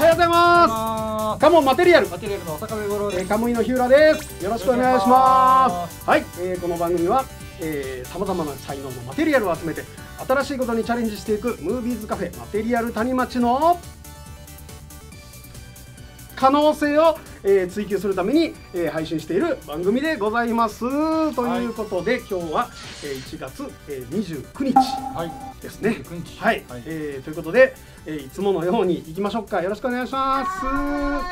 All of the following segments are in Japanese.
はようございます。カモンマテリアル。 マテリアルの坂部五郎です。 カムイの日浦です。よろしくお願いします。はい、この番組はさまざまな才能のマテリアルを集めて新しいことにチャレンジしていくムービーズカフェマテリアル谷町の可能性を、追求するために、配信している番組でございます。ということで、今日は、1月、29日ですね。はい、ということで、いつものように行きましょうか。よろしくお願いします。はい。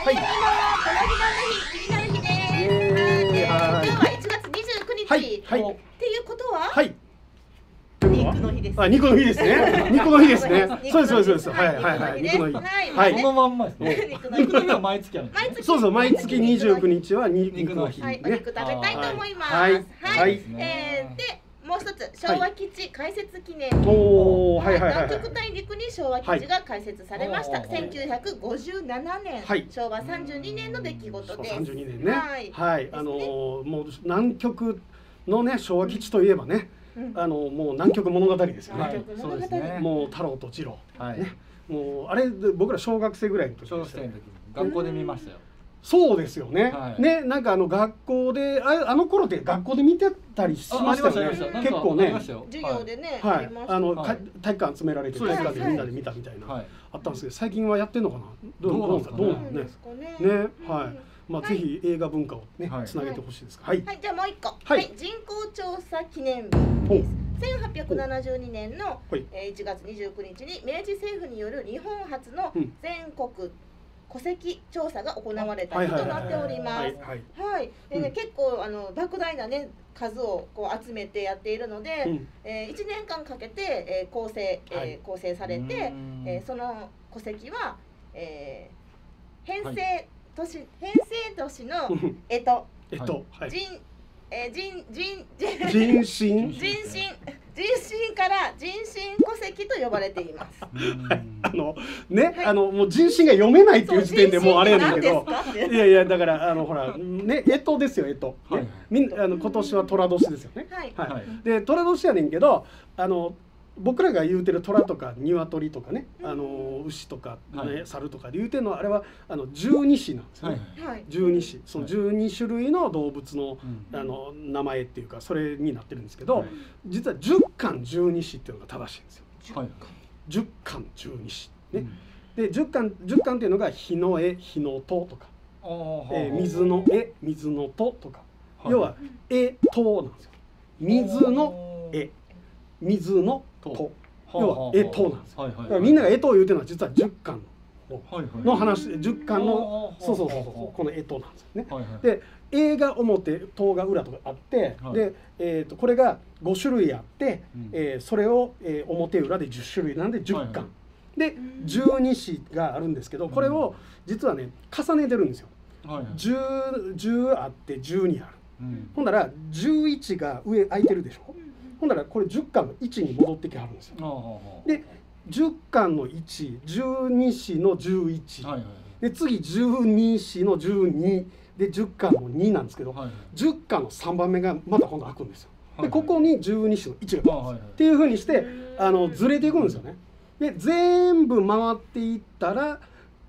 今日は1月29日。 はい。 っていうことは。 はい。 肉の日です。 あ、肉の日ですね。肉の日ですね。そうです、そうです。はい、はい、肉の日。 はい。そのまんまですね。肉の日は毎月ある。 そうそう、毎月29日は肉の日。 はい、お肉食べたいと思います。 はい。 で、もう一つ、昭和基地開設記念日。南極大陸に昭和基地が開設されました。1957年、昭和32年の出来事です。 32年ね。はい。もう南極のね、昭和基地といえばね。もう南極物語ですよね。 そうですね。 もう太郎と次郎。ね。もうあれ僕ら小学生ぐらいの時。 小学生の時学校で見ましたよ。 そうですよね。ね、なんか学校であの頃って学校で見てたりしましたよね。結構ね。 授業でね。 はい。体育館集められて体育館でみんなで見たみたいなあったんですけど、最近はやってんのかな。どうなんですかね。ね、はい。まあぜひ映画文化をねつなげてほしいです。はい。 じゃあもう一個。はい。人口調査記念日です。1872年の1月29日に明治政府による日本初の全国戸籍調査が行われた日となっております。はい。でね、結構莫大なね数をこう集めてやっているので、1年間かけて構成されて、その戸籍は編成都市の人身から人身戸籍と呼ばれています。 ね、もう人身が読めないっていう時点でもうあれやねんけど、いやいやだからほらね、干支ですよ、干支。今年は寅年ですよね。はい。で寅年やねんけど、僕らが言うてる虎とか鶏とかね、牛とか猿とかで言うてるのはあれは十二支なんですよね。十二支、その12種類の動物の名前っていうかそれになってるんですけど、実は十巻十二支っていうのが正しいんですよ。十巻十二支ね。で十巻っていうのが火の絵火の塔とか、水の絵水の塔とか、要は絵塔なんですよ。水の絵水のと、要は干支なんですよ。だからみんなが干支を言うてるのは実は10巻の話、10巻のそうこの干支なんですよね。で、絵が表、塔が裏とかあって、で、これが5種類あって、それを表裏で10種類なんで10巻で12支があるんですけど、これを実はね重ねてるんですよ。10あって12ある。ほんなら11が上空いてるでしょ。ほんならこれ10巻の1に戻ってきはるんですよ。で10巻の1、12支の11、で次12支の12で10巻の2なんですけど、10巻の3番目がまた今度開くんですよ。でここに12支の1が来るんですっていうふうにしてずれていくんですよね。で全部回っていったら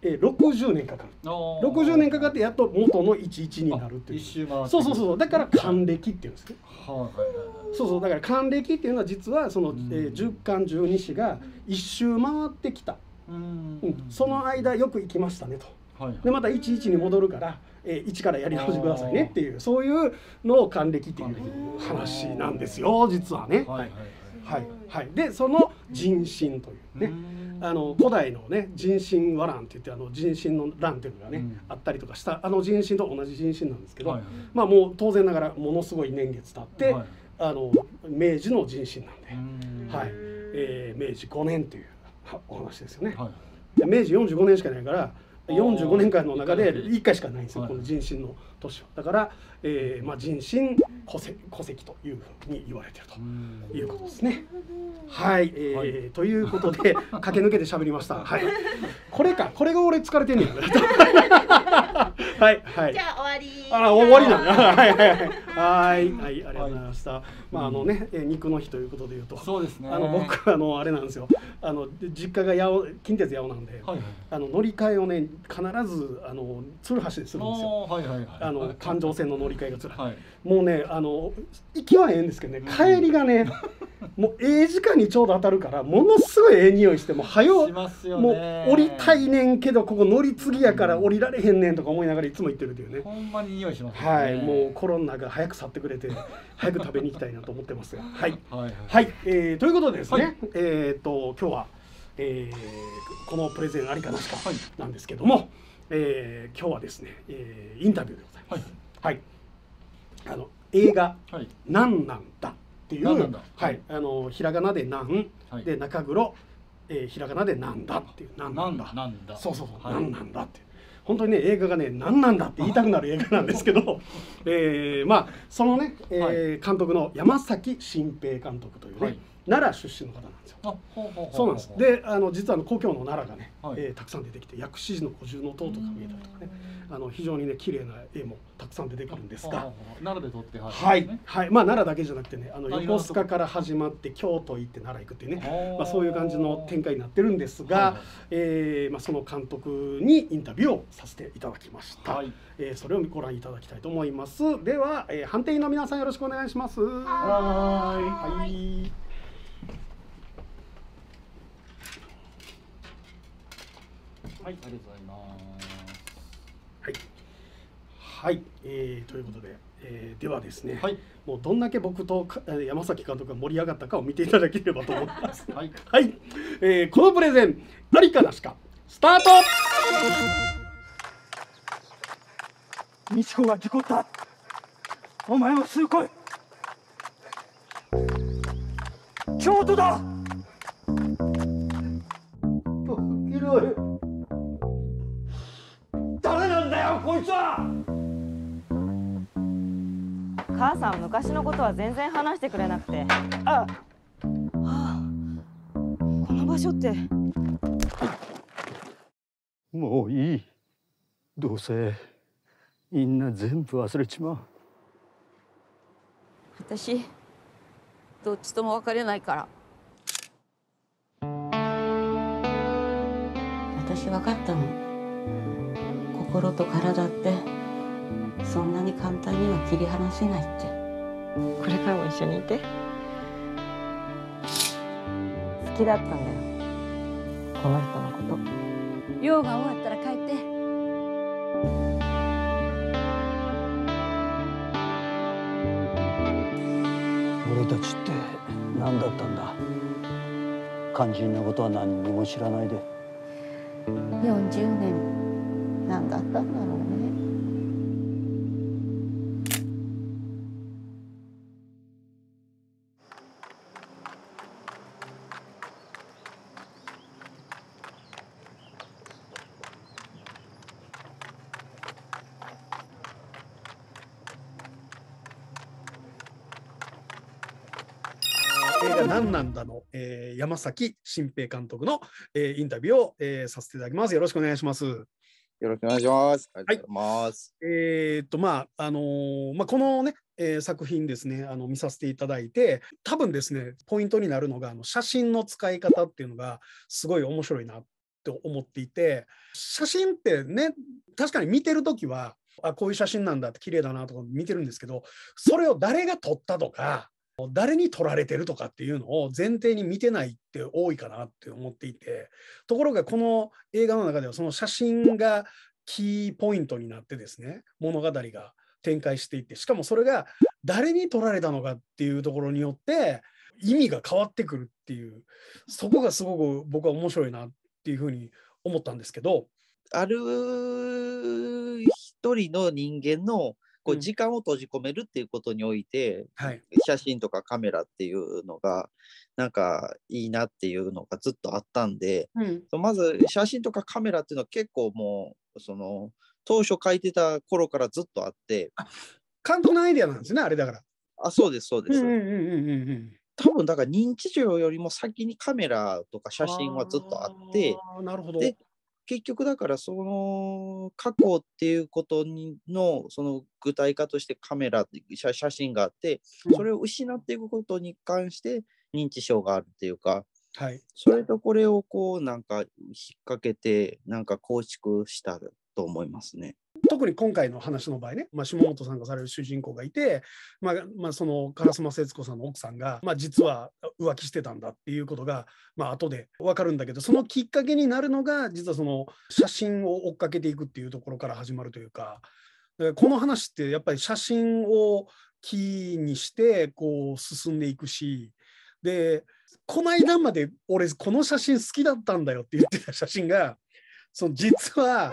60年かかる。60年かかってやっと元の11になるっていう。そうだから還暦っていうんですね。そうだから還暦っていうのは実はその10巻12支が一周回ってきた。その間よく行きましたねと。でまた11に戻るから1からやり直してくださいねっていう、そういうのを還暦っていう話なんですよ実はね。でその人心というね、古代のね人心和蘭って言って人心の蘭っていうのがねあったりとかした、人心と同じ人心なんですけど、まあもう当然ながらものすごい年月経って明治の人心なんで、明治5年というお話ですよね。明治45年しかないから45年間の中で1回しかないんですよ、この人心の年は。だから、人心戸籍というふうに言われているということですね。はい、ということで駆け抜けて喋りました。はい、これが俺疲れてんねん。 はいはい。 じゃあ終わり。 終わりなんだ。はいはいはい。はい、ありがとうございました。まあ肉の日ということでいうと、 そうですね。 僕あれなんですよ。実家が近鉄八尾なんで、乗り換えをね必ず鶴橋でするんですよ。環状線の乗り換えが鶴橋。もうね行きはええんですけどね、帰りがねもう時間にちょうど当たるからものすごい匂いして、もうもう降りたいねんけどここ乗り継ぎやから降りられへんねんとか思いながらいつも行ってるっていうね。 ほんまに匂いしますね。 はい、もうコロナが早く去ってくれて早く食べに行きたいなと思ってますが、はいはい、ということでですね、今日は、このプレゼンありかなしかなんですけども、今日はですね、インタビューでございます。はい、映画なんなんだっていう、ひらがなでなんで中黒、ひらがなでなんだっていうなんだ、そうなんなんだっていう。本当にね映画がね何なんだって言いたくなる映画なんですけどまあそのね、監督の山崎真平監督というね、奈良出身の方なんですよ。そうなんです。で実は故郷の奈良がね、たくさん出てきて薬師寺の五重塔とか見えたりとかね、非常にね綺麗な絵もたくさん出てくるんですが、 奈良で撮ってはいはい、まあ奈良だけじゃなくてね横須賀から始まって京都行って奈良行くっていうね、まあそういう感じの展開になってるんですが、まあその監督にインタビューをさせていただきました。それをご覧いただきたいと思います。では、判定員の皆さんよろしくお願いします。はい。 はい、ありがとうございます。 はい、ということで、ではですね、もうどんだけ僕と山崎監督が盛り上がったかを見ていただければと思います。はい、このプレゼンありかなしかスタート。 美智子が事故った。お前もすぐ来い。京都だ。いる。誰なんだよこいつは。 母さん昔のことは全然話してくれなくて。この場所って。 もういい。どうせみんな全部忘れちまう。 私どっちとも別れないから。 私分かったの。心と体ってそんなに簡単には切り離せないって。 これからも一緒にいて。好きだったんだよ、この人のこと。用が終わったら帰って。 俺たちって何だったんだ。肝心なことは何にも知らないで。 40年何だったんだろうね。 映画なんなんだの、山崎真平監督の、インタビューを、させていただきます。よろしくお願いします。 よろしくお願いします。ありがとうございます。 まあこのね、作品ですね見させていただいて、多分ですねポイントになるのが写真の使い方っていうのがすごい面白いなと思っていて、写真ってね確かに見てる時はこういう写真なんだって綺麗だなとか見てるんですけど、それを誰が撮ったとか誰に撮られてるとかっていうのを前提に見てないって多いかなって思っていて、ところがこの映画の中ではその写真がキーポイントになってですね物語が展開していって、しかもそれが誰に撮られたのかっていうところによって意味が変わってくるっていう、そこがすごく僕は面白いなっていうふうに思ったんですけど、 ある一人の人間のこう時間を閉じ込めるっていうことにおいて、写真とかカメラっていうのがなんかいいなっていうのがずっとあったんで、まず写真とかカメラっていうのは結構もうその当初書いてた頃からずっとあって。 監督のアイデアなんですね、あれだから。 そうですそうです。多分だから認知症よりも先にカメラとか写真はずっとあって、 なるほど。 で結局だからその過去っていうことのその具体化としてカメラ写真があって、それを失っていくことに関して認知症があるっていうか、 はい、 それとこれをこうなんか引っ掛けてなんか構築したと思いますね。 特に今回の話の場合ね、下本さんがされる主人公がいて、その烏丸節子さんの奥さんが、実は浮気してたんだっていうことが、後で分かるんだけど、そのきっかけになるのが実はその写真を追っかけていくっていうところから始まるというか、この話ってやっぱり写真をキーにしてこう進んでいくし、でこの間まで俺この写真好きだったんだよって言ってた写真が、その実は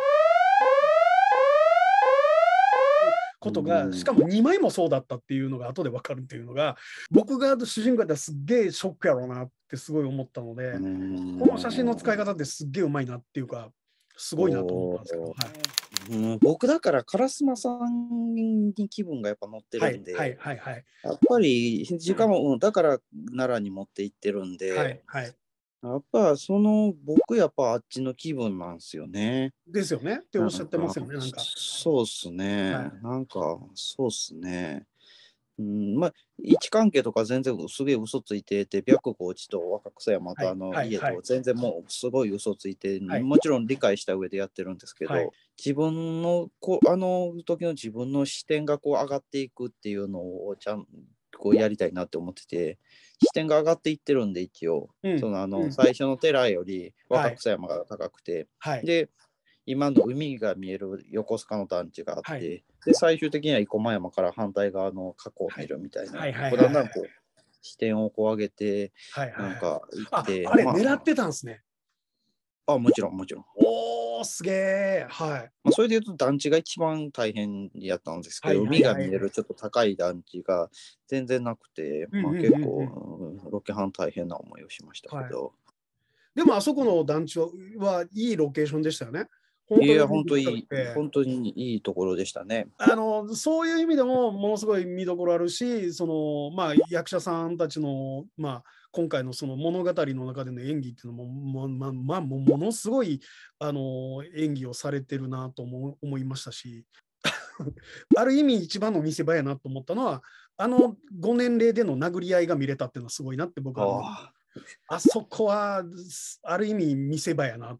ことが、しかも2枚もそうだったっていうのが後で分かるっていうのが、僕が主人公だったらすっげえショックやろうなってすごい思ったので、この写真の使い方ってすっげえうまいなっていうか、すごいなと思ったんですけど、 僕だから烏丸さんに気分がやっぱ乗ってるんで、やっぱり時間も、だから奈良に持って行ってるんで、やっぱその僕やっぱあっちの気分なんですよね。 ですよねっておっしゃってますよね。なんかそうっすね。なんかそうっすね。位置関係とか全然すげえ嘘ついてて、白河内と若草山と家と全然もうすごい嘘ついて、もちろん理解した上でやってるんですけど、自分のあの時の自分の視点がこう上がっていくっていうのをちゃんこうやりたいなって思ってて、視点が上がっていってるんで、一応、最初の寺より若草山が高くて、で今の海が見える横須賀の団地があって、で最終的には生駒山から反対側の河口を見るみたいな、だんだんこう視点をこう上げて、なんか行って、 あれ狙ってたんですね。 もちろん。 おー、すげえ。 それで言うと団地が一番大変やったんですけど、海が見えるちょっと高い団地が全然なくて、結構ロケハン大変な思いをしましたけど。 でもあそこの団地はいいロケーションでしたよね。 いや、本当にいいところでしたね。 そういう意味でもものすごい見どころあるし、役者さんたちの、今回のその物語の中での演技っていうのも、ものすごい演技をされてるなと思いましたしある意味一番の見せ場やなと思ったのは、ご年齢での殴り合いが見れたっていうのはすごいなって僕はあそこはある意味見せ場やなって。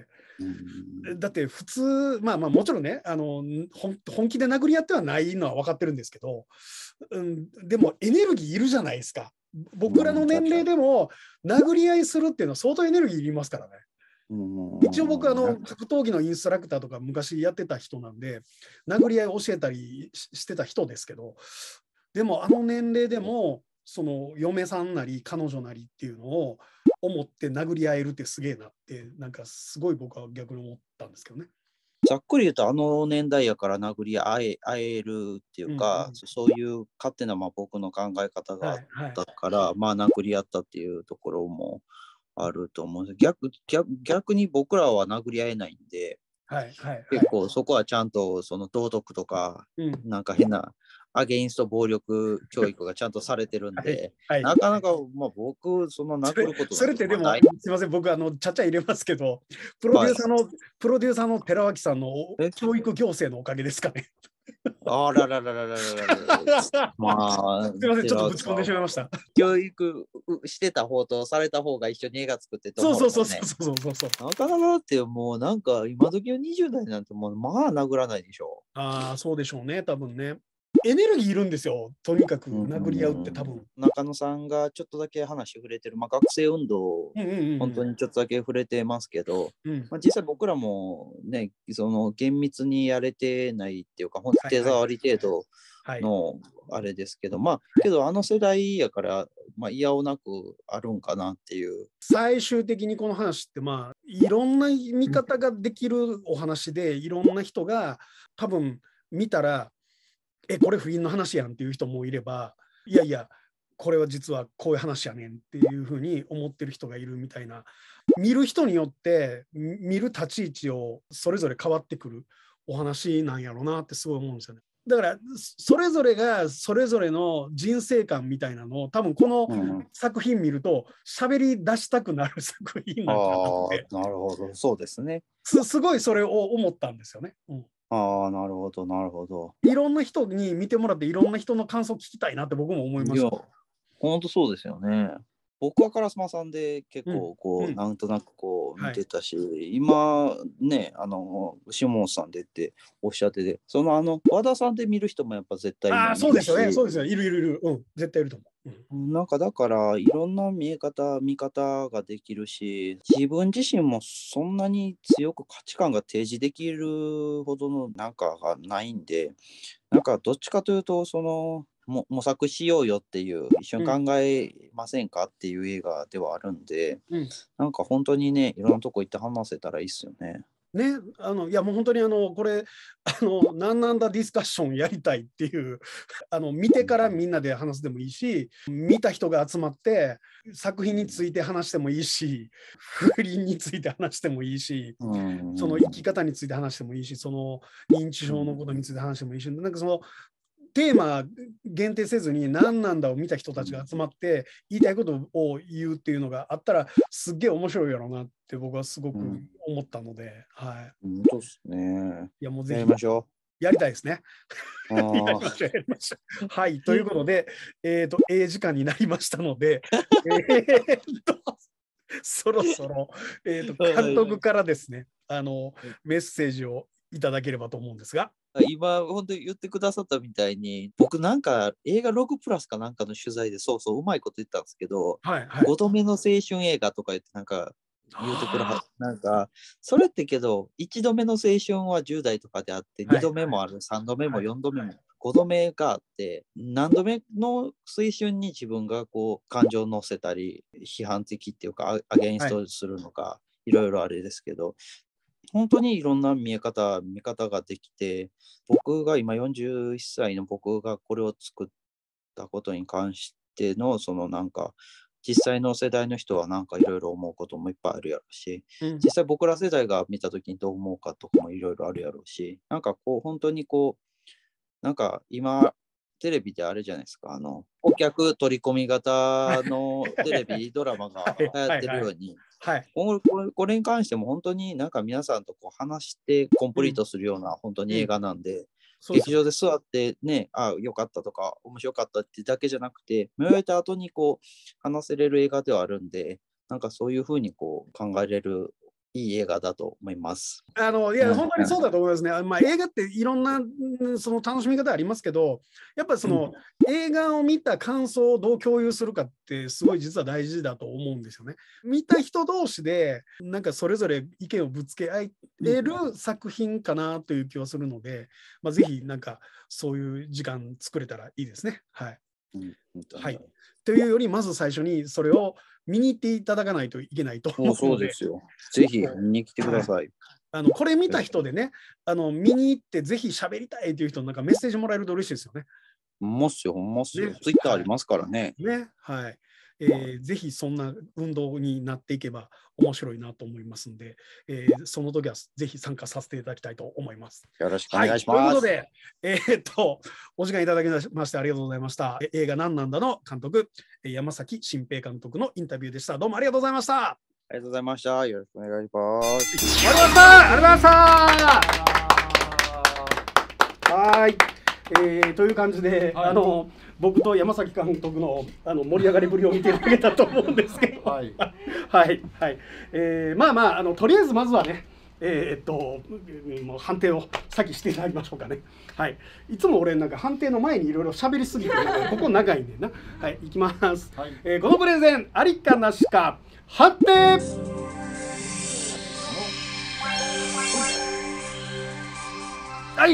だって普通、もちろんね、本気で殴り合ってはないのは分かってるんですけど、でもエネルギーいるじゃないですか。僕らの年齢でも殴り合いするっていうのは相当エネルギーいりますからね。一応僕格闘技のインストラクターとか昔やってた人なんで、殴り合いを教えたりしてた人ですけど、でも年齢でもその嫁さんなり彼女なりっていうのを思って殴り合えるってすげえなって、なんかすごい僕は逆に思ったんですけどね。 ざっくり言うと年代やから殴り合えるっていうか、そういう勝手な僕の考え方があったから、殴り合ったっていうところもあると思うんです。逆に僕らは殴り合えないんで、結構そこはちゃんとその道徳とか、なんか変なアゲインスト暴力教育がちゃんとされてるんで、なかなか僕その殴ることそれってでもすいません、僕ちゃっちゃ入れますけど、プロデューサーの寺脇さんの教育行政のおかげですかね。 あららららららら。 すみません、ちょっとぶち込んでしまいました。 教育してた方とされた方が一緒に映画作ってと、 そう。 なかなかだってもうなんか今時の20代なんてもう殴らないでしょ。 そうでしょうね、多分ね。エネルギーいるんですよ、とにかく殴り合うって多分。 中野さんがちょっとだけ話触れてる、学生運動、本当にちょっとだけ触れてますけど、実際僕らもね、その厳密にやれてないっていうか、本当手触り程度のあれですけど、けど世代やから、いやおなくあるんかなっていう。 最終的にこの話っていろんな見方ができるお話で、いろんな人が多分見たら、これ不倫の話やんっていう人もいれば、いやいやこれは実はこういう話やねんっていうふうに思ってる人がいるみたいな、見る人によって見る立ち位置をそれぞれ変わってくるお話なんやろうなってすごい思うんですよね。 だからそれぞれがそれぞれの人生観みたいなのを多分この作品見ると喋り出したくなる作品なんかなって。 なるほど、そうですね。 すごいそれを思ったんですよね。 ああ、なるほど、なるほど。 いろんな人に見てもらっていろんな人の感想を聞きたいなって僕も思いました。 本当そうですよね。僕は烏丸さんで結構こう、なんとなくこう見てたし、今ね下本さんでっておっしゃってて、和田さんで見る人もやっぱ絶対いるし。 そうですよね、そうですよ、いる、絶対いると思う。 なんかだからいろんな見方ができるし、自分自身もそんなに強く価値観が提示できるほどのなんかがないんで、なんかどっちかというと模索しようよっていう、一緒に考えませんかっていう映画ではあるんで、なんか本当にね、いろんなとこ行って話せたらいいっすよね。 ね、いやもう本当にこれなんなんだディスカッションやりたいっていう見てからみんなで話すでもいいし、見た人が集まって作品について話してもいいし、不倫について話してもいいし、その生き方について話してもいいし、その認知症のことについて話してもいいし、なんかそのテーマ限定せずに何なんだを見た人たちが集まって言いたいことを言うっていうのがあったらすっげえ面白いやろうなって僕はすごく思ったので、はい。 そうですね。 いやもうぜひやりましょう。やりたいですね。やりましょう。はい、ということで、時間になりましたので、そろそろ、監督からですね、メッセージをいただければと思うんですが。 今本当に言ってくださったみたいに、僕なんか映画6プラスかなんかの取材でうまいこと言ったんですけど、5度目の青春映画とか言ってなんか言うてくるはず、なんかそれってけど1度目の青春は10代とかであって、2度目もある、3度目も4度目も5度目があって、何度目の青春に自分がこう感情を乗せたり批判的っていうかアゲインストするのか、いろいろあれですけど、本当にいろんな見方ができて、僕が今41歳の僕がこれを作ったことに関してのなんか実際の世代の人はなんかいろいろ思うこともいっぱいあるやろうし、実際僕ら世代が見た時にどう思うかとかもいろいろあるやろうし、なんかこう本当にこうなんか今テレビであれじゃないですか、お客取り込み型のテレビドラマが流行ってるように、これに関しても本当になんか皆さんとこう話してコンプリートするような本当に映画なんで、劇場で座ってね、よかったとか面白かったってだけじゃなくて、見終えた後にこう話せれる映画ではあるんで、なんかそういうふうにこう考えれるいい映画だと思います。 いや本当にそうだと思いますね。映画っていろんなその楽しみ方ありますけど、やっぱりその、映画を見た感想をどう共有するかってすごい実は大事だと思うんですよね。見た人同士でなんかそれぞれ意見をぶつけ合える作品かなという気はするので、ぜひなんかそういう時間作れたらいいですね。はい。はい。というよりまず最初にそれを見に行っていただかないといけないと思うので。 そうですよ。ぜひ見に来てください。 これ見た人でね、見に行ってぜひ喋りたいという人なんかメッセージもらえると嬉しいですよね。 もっすよ。ツイッターありますからね。 はい。ぜひそんな運動になっていけば面白いなと思いますので、その時はぜひ参加させていただきたいと思います。 よろしくお願いします。 ということで、お時間いただきましてありがとうございました。映画なんなんだの監督、山崎真平監督のインタビューでした。どうもありがとうございました。 ありがとうございました。よろしくお願いします。 ありがとうございました。はい。という感じで、僕と山崎監督の盛り上がりぶりを見ていただけたと思うんですけど、とりあえずまずはね、もう判定を先していただきましょうかね。はい。いつも俺なんか判定の前にいろいろ喋りすぎて、ここ長いんでな。はい、いきます。このプレゼンありかなしか判定。はい。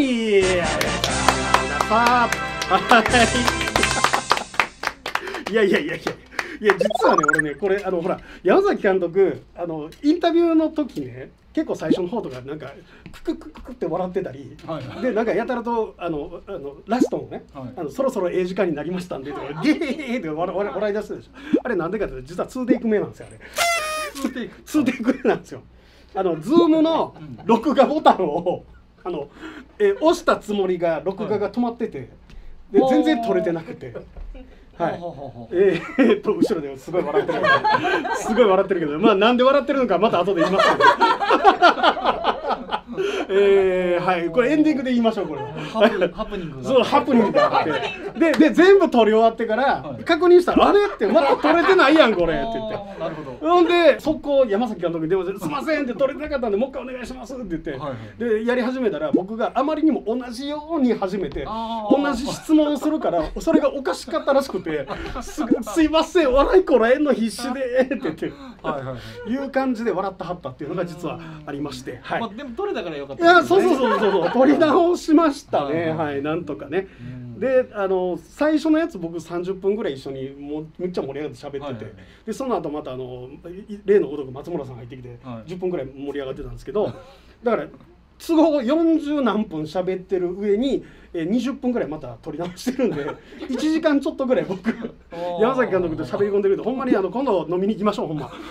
いや実はね俺ねこれほら山崎監督インタビューの時ね結構最初の方とかなんかククククって笑ってたり、でなんかやたらとラストのね、そろそろ時間になりましたんでとかゲーって笑い出すでしょ。あれなんでかって実は2テイク目なんですよ。あれ2テイク目なんですよ。ズームの録画ボタンを押したつもりが録画が止まってて、で全然撮れてなくて。はい、後ろですごい笑ってるすごい笑ってるけど、まあなんで笑ってるのかまた後で言いますけどはい、これエンディングで言いましょう。これハプニングそう、ハプニングがあってで全部撮り終わってから確認したら「あれ?」って「まだ撮れてないやんこれ」って言って、 なるほどほんで速攻山崎監督に電話して「すいません」って「撮れてなかったんでもう一回お願いします」って言って、でやり始めたら僕があまりにも同じように始めて同じ質問をするからそれがおかしかったらしくて「すいません笑いこらえんの必死で」って言っていう感じで笑ってはったっていうのが実はありまして、はい。 でも撮れたからよかった。 いや、そう撮り直しましたね。はい、なんとかね。で、最初のやつ僕30分ぐらい一緒にめっちゃ盛り上がって喋ってて、でその後また例のごとく松村さん入ってきて10分ぐらい盛り上がってたんですけど、だから都合40何分喋ってる上に20分ぐらいまた撮り直してるんで1時間ちょっとぐらい僕山崎監督と喋り込んでるけど、ほんまに今度飲みに行きましょうほんま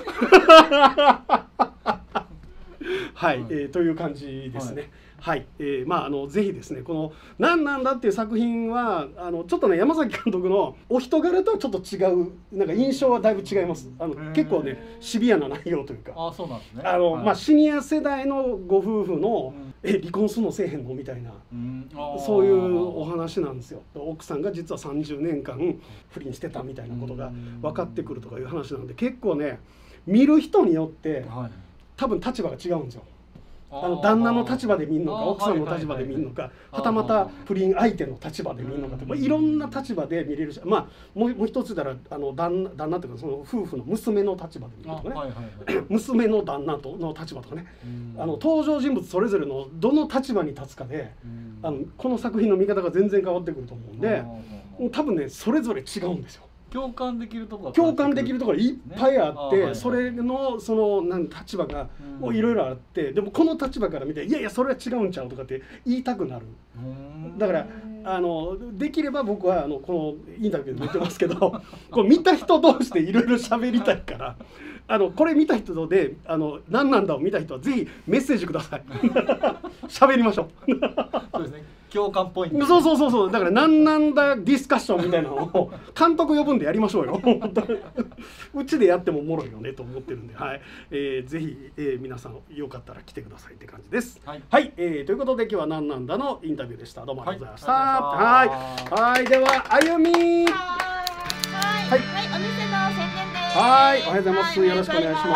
はい、という感じですね。はい、まあぜひですねこの「なんなんだ」っていう作品はちょっとね山崎監督のお人柄とはちょっと違うなんか印象はだいぶ違います。結構ねシビアな内容というか、 あ、そうなんですね。 まあシニア世代のご夫婦の離婚するのせえへんのみたいな、そういうお話なんですよ。奥さんが実は30年間不倫してたみたいなことが分かってくるとかいう話なんで、結構ね見る人によって多分立場が違うんですよ。旦那の立場で見るのか奥さんの立場で見るのか、はたまた不倫相手の立場で見るのかって、いろんな立場で見れるし、まあもう一つだら旦那っていうかその夫婦の娘の立場で見るとかね、娘の旦那の立場とかね、登場人物それぞれのどの立場に立つかでこの作品の見方が全然変わってくると思うんで、多分ねそれぞれ違うんですよ。 共感できるところいっぱいあって、それのその立場がもういろいろあって、でもこの立場から見て「いやいやそれは違うんちゃう」とかって言いたくなる。だからできれば僕はこのインタビューでも言ってますけどこう見た人同士でいろいろ喋りたいからこれ見た人で何なんだを見た人はぜひメッセージください喋りましょうそうですね、共感ポイント。 そうだから何なんだディスカッションみたいなのを監督呼ぶんでやりましょうようちでやってもおもろいよねと思ってるんで、はい、ぜひ、皆さんよかったら来てくださいって感じです。はい、ということで今日は何なんだのインタビューでした。どうもありがとうございました。はい、ではあゆみ。 はい、お店の宣伝です。 はい、おはようございます。よろしくお願いします。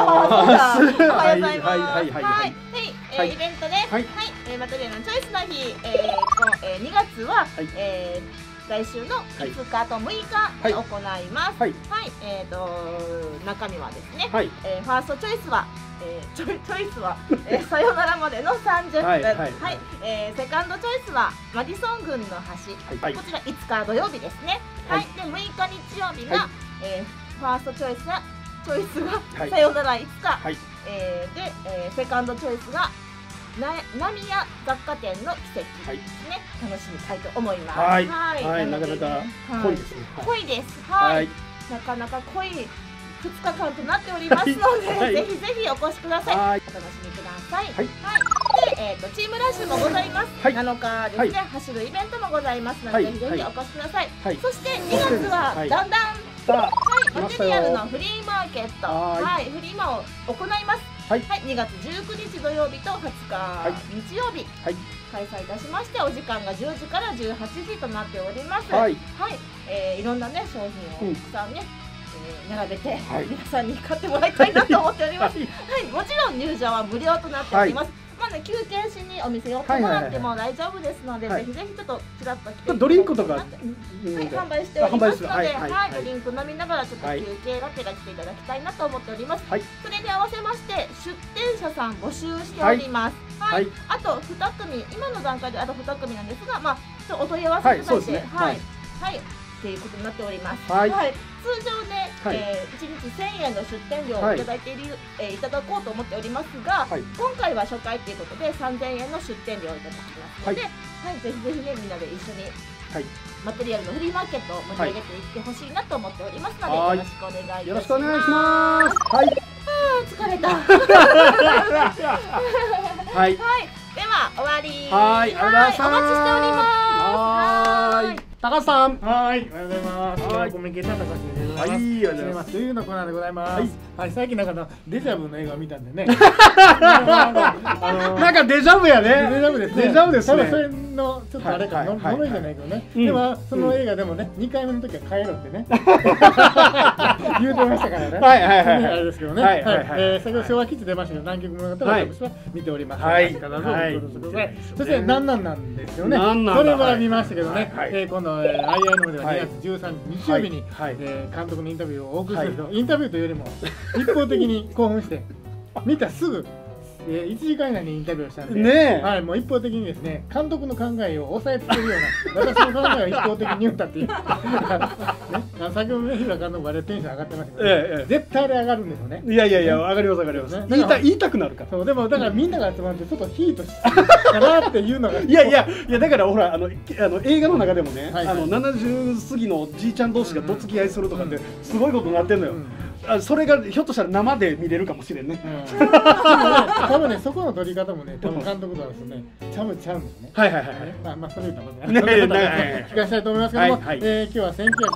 はい、イベントです。はい、マトリアのチョイスの日、2月は来週の5日と6日に行います。はい、中身はですね、ファーストチョイスはチョイスはさよならまでの30分、はい、セカンドチョイスはマディソン郡の橋、こちら5日土曜日ですね。はい、で6日日曜日がファーストチョイスがさよなら5日、でセカンドチョイスがナミヤ雑貨店の奇跡ですね。楽しみたいと思います。はい、 なかなか濃いですね。 濃いです。はい、なかなか濃い2日間となっておりますので、ぜひぜひお越しください。お楽しみください。はい。で、チームラッシュもございます。7日ですね、走るイベントもございますので、ぜひぜひお越しください。そして2月はだんだんマテリアルのフリーマーケット、フリーマを行います。2月19日土曜日と20日日曜日開催いたしまして、お時間が10時から18時となっております。いろんなね商品をたくさんね並べて皆さんに買ってもらいたいなと思っております。もちろん入場は無料となっております。まあね、休憩しにお店寄ってもらっても大丈夫ですので、ぜひぜひちょっとちらっと来てドリンクとか販売しておりますので、ドリンク飲みながらちょっと休憩がてら来ていただきたいなと思っております。それに合わせまして出店者さん募集しております。あと2組、今の段階であと2組なんですが、まあお問い合わせいただいて、っていうことになっております。通常ね、1日1000円の出店料をいただいていただこうと思っておりますが、今回は初回ということで3000円の出店料をいただきますので、ぜひぜひねみんなで一緒にマテリアルのフリーマーケットを盛り上げていってほしいなと思っておりますので、よろしくお願いいたします。 よろしくお願いします。 疲れた。ではは終わり。 はい、ありがとうございます。 お待ちしております。 はい。高橋さん。 はい、ありがとうございます。コミュニケーションの先でございます。はい、ありがとうございます。というのコーナーでございます。はい、最近なんかデジャブの映画を見たんでね。なんかデジャブやね。 デジャブですね。 デジャブですね。 多分それのちょっとあれか、呪いじゃないけどね。でもその映画でもね、2回目の時は帰ろってね。言うてましたからね。 はいはいはい。 あれですけどね。はいはい。先ほど昭和基地出ましたけど、南極物語は私は見ております。はい。そしてなんですよね。それは見ましたけどね。今度IIの方では2月13日日曜日に監督のインタビューをお送りすると、インタビューというよりも一方的に興奮して見たすぐ1時間以内にインタビューをしたんで、はい、もう一方的にですね、監督の考えを抑えつけるような私の考えを一方的に言ったっていう先ほどね、日村監督あれテンション上がってましたけど、絶対あれ上がるんですよね。 いやいやいや、上がります上がります。言いたくなるから。 そう、でもだからみんなが集まってちょっとヒートしたなっていうのがいやだからほら映画の中でもね、70過ぎのじいちゃん同士がどつき合いするとかってすごいことになってんのよ。それがひょっとしたら生で見れるかもしれんね。 多分ね、そこの撮り方もね、多分監督とはですね、ちゃうんですよね。 はいはいはい。 まあそれ言ったら聞かしたいと思いますけども、今日は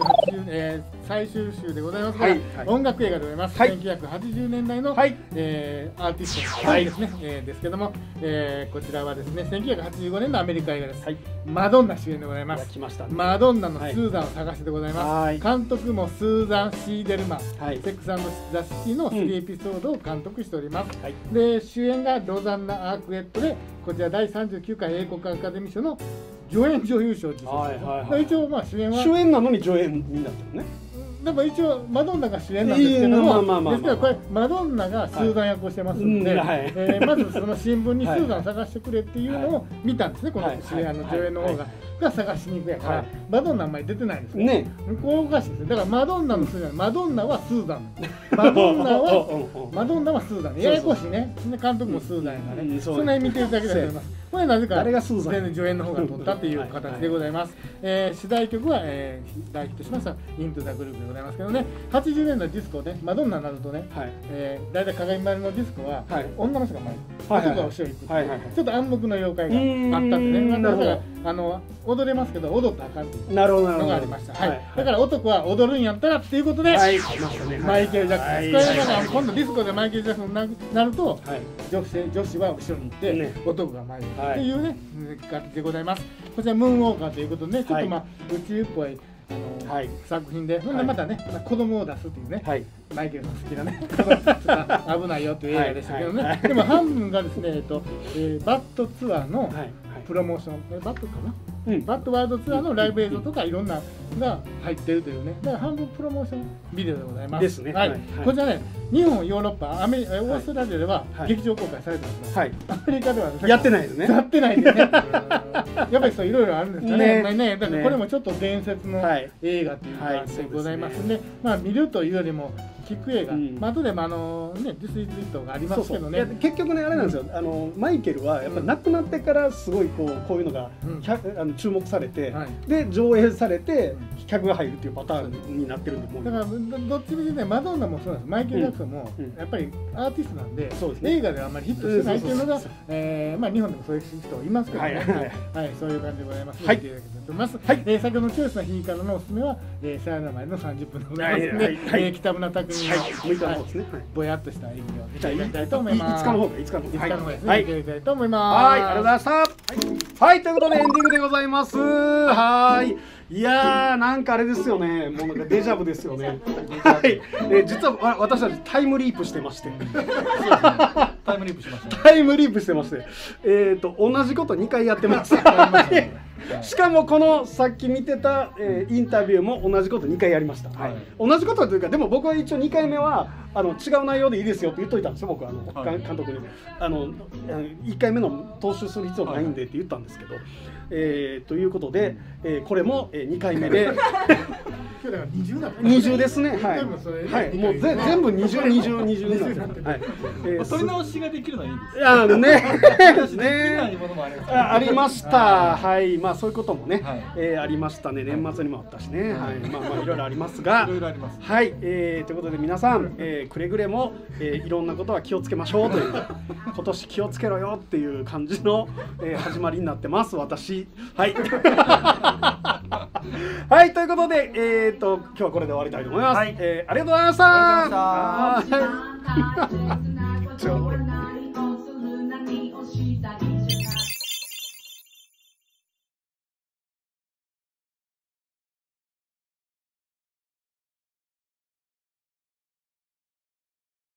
1980最終週でございますが、音楽映画でございます。1980年代のアーティストですね。ですけども、こちらはですね、1985年のアメリカ映画です。マドンナ主演でございます。マドンナのスーザンを探してでございます。監督もスーザン・シーデルマン。セックス&ザ・シティの3エピソードを監督しております。で、主演がロザンナ・アークエットで、こちら第39回英国アカデミー賞の助演女優賞を受賞。一応まあ主演なのに助演になったのね。 でも一応マドンナが主演なんですけども、ですからこれマドンナがスーザン役をしてますので、まずその新聞にスーザンを探してくれっていうのを見たんですね、この主演の女優の方が探しに行くやから、マドンナあんまり出てないんですよね。これおかしいです。だからマドンナのスーザン、マドンナはスーザン、マドンナはスーザン、ややこしいね。監督もスーザンやからね。その辺見ていただきたいと思います。これなぜか助演の方が取ったっていう形でございます。主題曲は大ヒットしましたイントゥザグループでございますけどね、80年代ディスコね、マドンナになるとね、だいたい鏡丸のディスコは女の人が前に、男が後ろに行く、ちょっと暗黙の妖怪があったんでね、だから踊れますけど踊ったらあかんっていうのがありました。だから男は踊るんやったらっていうことで、マイケル・ジャクソン、今度ディスコでマイケル・ジャクソンになると、女子は後ろに行って男が前にっていうね楽器でございます。こちらムーンウォーカーということで、ちょっとまあ宇宙っぽい作品で、またね子供を出すっていうね、マイケルの好きなね危ないよっていう映画でしたけどね。でも半分がですね、バットツアーのプロモーション、バットかな、バッドワールドツアーのライブ映像とかいろんなが入ってるというね、だから半分プロモーションビデオでございます。ですね。こちらね、日本、ヨーロッパ、オーストラリアでは劇場公開されてます。アメリカではやってないですね。 やってないですね。やっぱりそういろいろあるんですかね。だからこれもちょっと伝説の映画という感じでございますんで、まあ見るというよりも聞く映画、後でもね、ディスイズイットがありますけどね。 結局ね、あれなんですよ。マイケルはやっぱ亡くなってからすごいこういうのが注目されて、で上映されて客が入るっていうパターンになってるんで、 だからどっちみちね、マドンナもそうなんです。マイケル・ジャクソンもやっぱりアーティストなんで、映画ではあんまりヒットしてないっていうのが、まあ日本でもそういう人いますけどね。はい、そういう感じでございます。見ていただけたらと思います。先ほどのチョイスの日からのおすすめは、さよならまでの30分でございますので、北村匠海のぼやっとした演技を見ていただきたいと思います。 5日の方が5日の方ですね。見ていただきたいと思います。 はい、ありがとうございました。はい、ということでエンディングでございます。はい。いやー、なんかあれですよね、もうなんかデジャブですよね。はい、実は私たちタイムリープしてまして、 タイムリープしました。 タイムリープしてまして、同じこと2回やってます。しかもこのさっき見てたインタビューも同じこと2回やりました。同じことというか、でも僕は一応2回目は違う内容でいいですよって言っといたんですよ、僕は監督に。1回目の踏襲する必要ないんでって言ったんですけど。ということで、これも2回目で20ですね。はい、もう全部20になってる。 取り直しができるのはいいです。 ありました。はい、 まあそういうこともね、ありましたね。年末にもあったしね、まあいろいろありますが、はい、ということで皆さん、くれぐれもいろんなことは気をつけましょうという今年気をつけろよっていう感じの始まりになってます私。はいはい、ということで今日はこれで終わりたいと思います。ありがとうございました。